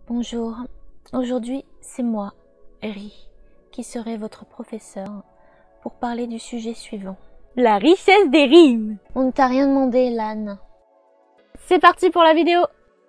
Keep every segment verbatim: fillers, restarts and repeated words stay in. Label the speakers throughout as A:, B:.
A: Bonjour, aujourd'hui c'est moi, Ri, qui serai votre professeur pour parler du sujet suivant. La richesse des rimes. On ne t'a rien demandé, Lan. C'est parti pour la vidéo.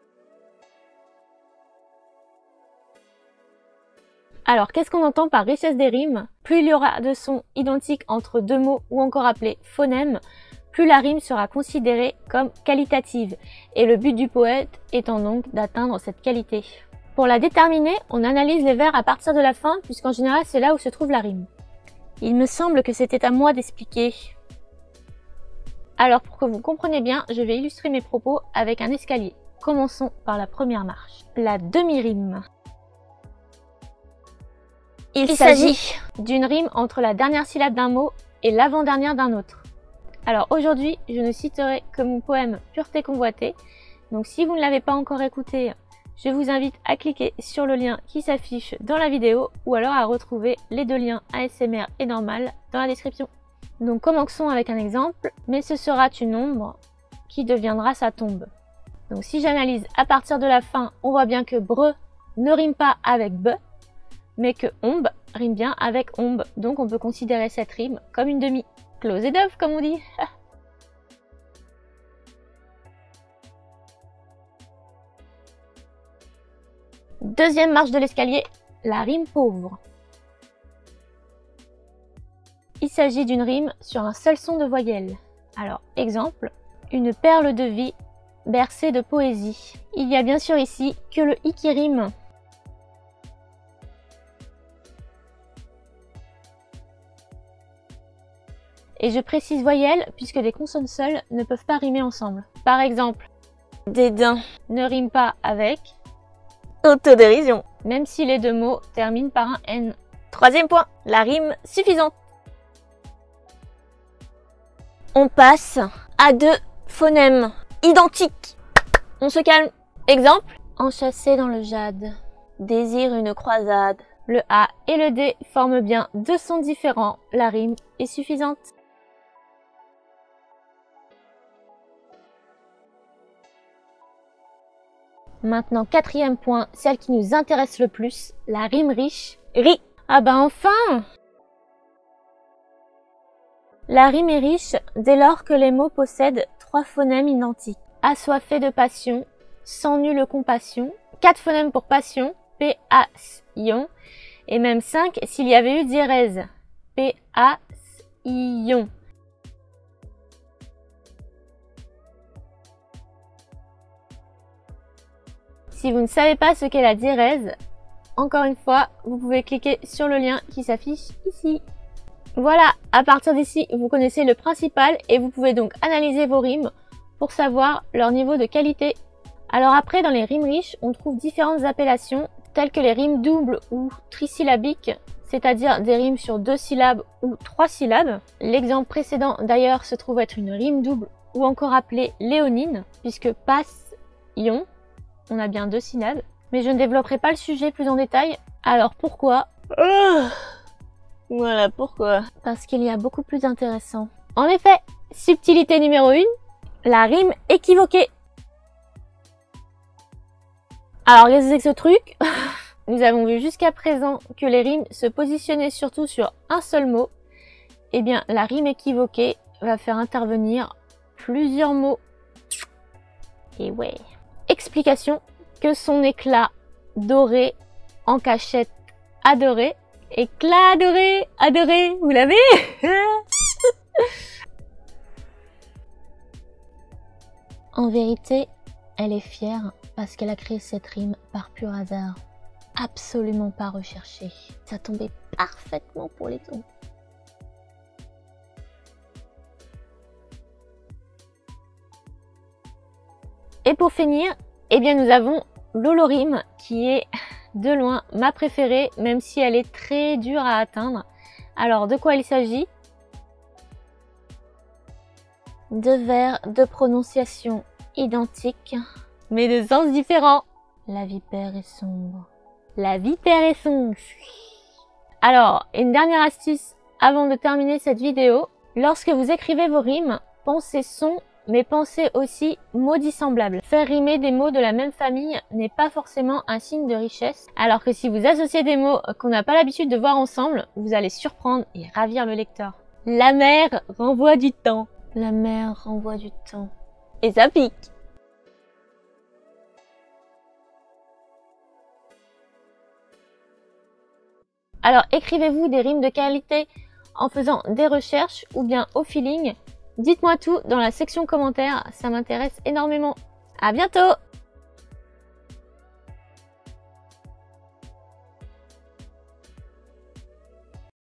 A: Alors, qu'est-ce qu'on entend par richesse des rimes? Plus il y aura de sons identiques entre deux mots ou encore appelés phonèmes, plus la rime sera considérée comme qualitative, et le but du poète étant donc d'atteindre cette qualité. Pour la déterminer, on analyse les vers à partir de la fin, puisqu'en général c'est là où se trouve la rime. Il me semble que c'était à moi d'expliquer. Alors pour que vous compreniez bien, je vais illustrer mes propos avec un escalier. Commençons par la première marche, la demi-rime. Il, Il s'agit d'une rime entre la dernière syllabe d'un mot et l'avant-dernière d'un autre. Alors aujourd'hui, je ne citerai que mon poème Pureté convoitée. Donc si vous ne l'avez pas encore écouté, je vous invite à cliquer sur le lien qui s'affiche dans la vidéo ou alors à retrouver les deux liens A S M R et normal dans la description. Donc commençons avec un exemple, mais ce sera une ombre qui deviendra sa tombe. Donc si j'analyse à partir de la fin, on voit bien que bre ne rime pas avec be, mais que ombe rime bien avec ombe. Donc on peut considérer cette rime comme une demi. Close et d'œuf comme on dit. Deuxième marche de l'escalier, la rime pauvre. Il s'agit d'une rime sur un seul son de voyelle. Alors, exemple, une perle de vie bercée de poésie. Il y a bien sûr ici que le i qui rime. Et je précise voyelle puisque des consonnes seules ne peuvent pas rimer ensemble. Par exemple, dédain ne rime pas avec autodérision, même si les deux mots terminent par un N. Troisième point, la rime suffisante. On passe à deux phonèmes identiques. On se calme. Exemple, enchâssé dans le jade, désire une croisade. Le A et le D forment bien deux sons différents. La rime est suffisante. Maintenant, quatrième point, celle qui nous intéresse le plus, la rime riche, ri. Ah bah enfin! La rime est riche dès lors que les mots possèdent trois phonèmes identiques. Assoiffé de passion, sans nulle compassion, quatre phonèmes pour passion, P, A, S, ion, et même cinq s'il y avait eu diérèse, P, A, S, ion. Si vous ne savez pas ce qu'est la diérèse, encore une fois, vous pouvez cliquer sur le lien qui s'affiche ici. Voilà, à partir d'ici, vous connaissez le principal et vous pouvez donc analyser vos rimes pour savoir leur niveau de qualité. Alors après, dans les rimes riches, on trouve différentes appellations telles que les rimes doubles ou trisyllabiques, c'est-à-dire des rimes sur deux syllabes ou trois syllabes. L'exemple précédent d'ailleurs se trouve être une rime double ou encore appelée léonine, puisque passe, ion, on a bien deux syllabes, mais je ne développerai pas le sujet plus en détail. Alors pourquoi? Oh, voilà pourquoi. Parce qu'il y a beaucoup plus intéressant. En effet, subtilité numéro une, la rime équivoquée. Alors qu'est-ce que c'est que ce truc? Nous avons vu jusqu'à présent que les rimes se positionnaient surtout sur un seul mot. Eh bien, la rime équivoquée va faire intervenir plusieurs mots. Et ouais. Explication, que son éclat doré en cachette adoré. Éclat adoré, adoré, vous l'avez? En vérité, elle est fière parce qu'elle a créé cette rime par pur hasard. Absolument pas recherchée. Ça tombait parfaitement pour les tons. Et pour finir, eh bien nous avons l'holorime qui est de loin ma préférée, même si elle est très dure à atteindre. Alors de quoi il s'agit? Deux vers de prononciation identiques, mais de sens différents. La vipère est sombre. La vipère est sombre. Alors, une dernière astuce avant de terminer cette vidéo. Lorsque vous écrivez vos rimes, pensez son mais pensez aussi mots dissemblables. Faire rimer des mots de la même famille n'est pas forcément un signe de richesse, alors que si vous associez des mots qu'on n'a pas l'habitude de voir ensemble, vous allez surprendre et ravir le lecteur. La mer renvoie du temps. La mer renvoie du temps. Et ça pique. Alors écrivez-vous des rimes de qualité en faisant des recherches ou bien au feeling. Dites-moi tout dans la section commentaires, ça m'intéresse énormément. À bientôt!